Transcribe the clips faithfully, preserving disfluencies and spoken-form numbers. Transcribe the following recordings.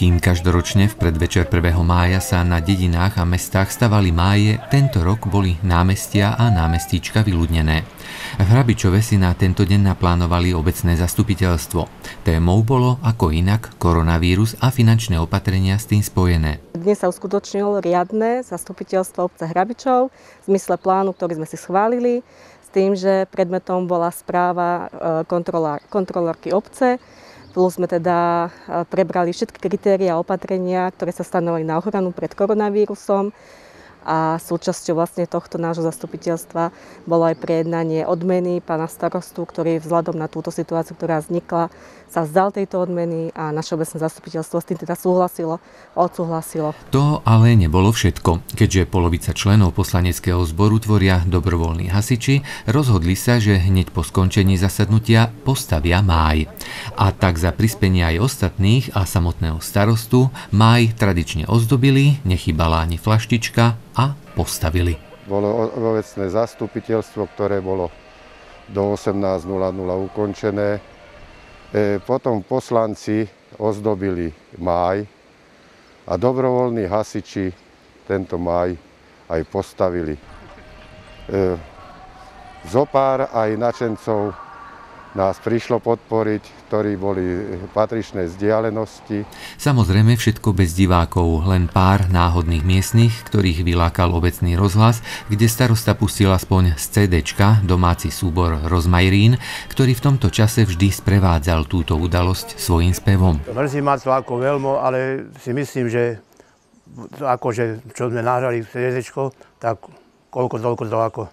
Kým každoročne v predvečer prvého mája sa na dedinách a mestách stavali máje, tento rok boli námestia a námestíčka vyľudnené. V Hrabičove si na tento deň naplánovali obecné zastupiteľstvo. Témou bolo ako inak koronavírus a finančné opatrenia s tým spojené. Dnes sa uskutočnilo riadne zastupiteľstvo obce Hrabičov v zmysle plánu, ktorý sme si schválili, s tým, že predmetom bola správa kontrolórky obce. Plus sme teda prebrali všetky kritériá a opatrenia, ktoré sa stanovili na ochranu pred koronavírusom. A súčasťou vlastne tohto nášho zastupiteľstva bolo aj prejednanie odmeny pána starostu, ktorý vzhľadom na túto situáciu, ktorá vznikla, sa vzdal tejto odmeny a naše obecné zastupiteľstvo s tým teda súhlasilo, odsúhlasilo. To ale nebolo všetko. Keďže polovica členov poslaneckého zboru tvoria dobrovoľní hasiči, rozhodli sa, že hneď po skončení zasadnutia postavia máj. A tak za prispenie aj ostatných a samotného starostu máj tradične ozdobili, nechybala ani flaštička a postavili. Bolo obecné zastupiteľstvo, ktoré bolo do osemnásť nula nula ukončené. E, potom poslanci ozdobili máj a dobrovoľní hasiči tento máj aj postavili. E, zopár aj načencov nás prišlo podporiť, ktorí boli patričnej vzdialenosti. Samozrejme všetko bez divákov, len pár náhodných miestnych, ktorých vylákal obecný rozhlas, kde starosta pustil aspoň z cédéčka domáci súbor Rozmajrín, ktorý v tomto čase vždy sprevádzal túto udalosť svojím spevom. Mrzí ma to ako veľmi, ale si myslím, že akože, čo sme nahrali v cédéčko, tak koľko toľko to ako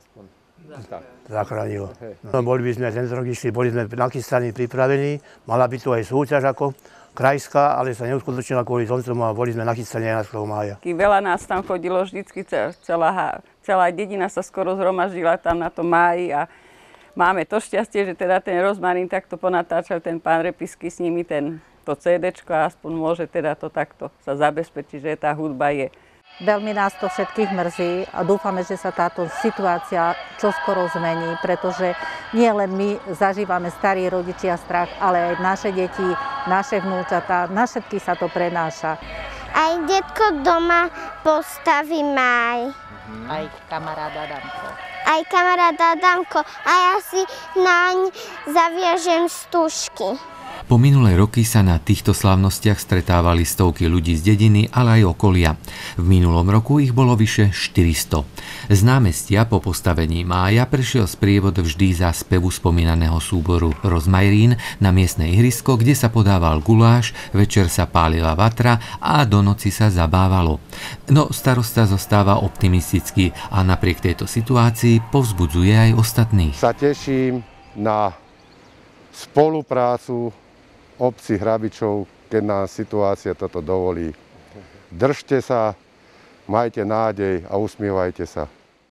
zachránilo. No, boli by sme tento rok išli, boli sme nachystaní, pripravení, mala by tu aj súťaž ako krajská, ale sa neuskutočnila kvôli tomu a boli sme nachystaní aj na svojho mája. Veľa nás tam chodilo vždycky, celá, celá dedina sa skoro zhromaždila tam na tom máji a máme to šťastie, že teda ten Rozmarín takto ponatáčal ten pán Repisky s nimi ten, to cédéčko a aspoň môže teda to takto sa zabezpečiť, že tá hudba je. Veľmi nás to všetkých mrzí a dúfame, že sa táto situácia čoskoro zmení, pretože nie len my zažívame starí rodičia strach, ale aj naše deti, naše vnúčatá, na všetky sa to prenáša. Aj detko doma postaví máj. Aj kamarát Adamko. Aj kamarát Adamko a ja si naň zaviažem stužky. Po minulé roky sa na týchto slávnostiach stretávali stovky ľudí z dediny, ale aj okolia. V minulom roku ich bolo vyše štyristo. Z námestia po postavení mája prešiel sprievod vždy za spevu spomínaného súboru Rozmajrín na miestne ihrisko, kde sa podával guláš, večer sa pálila vatra a do noci sa zabávalo. No starosta zostáva optimistický a napriek tejto situácii povzbudzuje aj ostatných. Sa teším na spoluprácu obci Hrabičov, keď nám situácia toto dovolí. Držte sa, majte nádej a usmievajte sa.